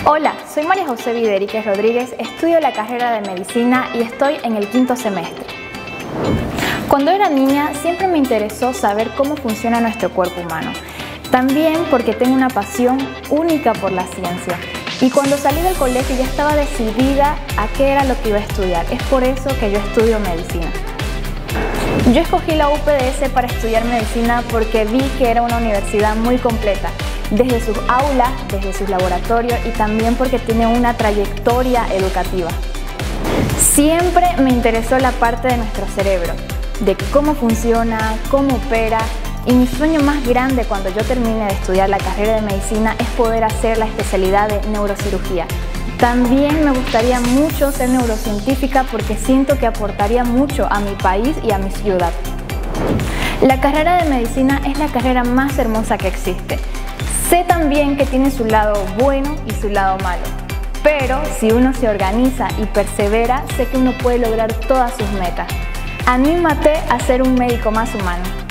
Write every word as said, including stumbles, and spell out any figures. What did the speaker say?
Hola, soy María José Videriquez Rodríguez, estudio la carrera de Medicina y estoy en el quinto semestre. Cuando era niña siempre me interesó saber cómo funciona nuestro cuerpo humano, también porque tengo una pasión única por la ciencia. Y cuando salí del colegio ya estaba decidida a qué era lo que iba a estudiar, es por eso que yo estudio Medicina. Yo escogí la U P D S para estudiar Medicina porque vi que era una universidad muy completa, desde sus aulas, desde sus laboratorios y también porque tiene una trayectoria educativa. Siempre me interesó la parte de nuestro cerebro, de cómo funciona, cómo opera, y mi sueño más grande cuando yo termine de estudiar la carrera de Medicina es poder hacer la especialidad de neurocirugía. También me gustaría mucho ser neurocientífica porque siento que aportaría mucho a mi país y a mi ciudad. La carrera de Medicina es la carrera más hermosa que existe. Sé también que tiene su lado bueno y su lado malo, pero si uno se organiza y persevera, sé que uno puede lograr todas sus metas. Anímate a ser un médico más humano.